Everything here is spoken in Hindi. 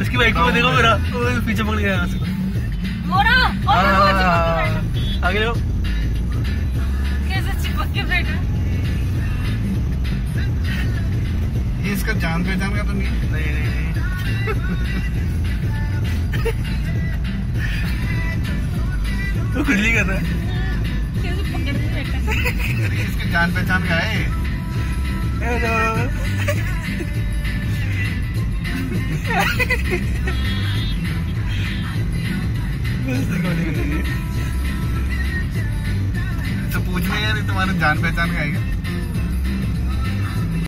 उसकी बाइक को देखो मेरा, पीछे पकड़ गया मोरा। आगे देखो कैसे चिपक के बैठा। ये इसका जान पहचान का तो नहीं? नहीं। तो कुछ नहीं कर रहा है। कैसे पकड़ के बैठा। इसका जान पहचान का है। तो पूछ ले यार, तुम्हारे जान पहचान का है क्या?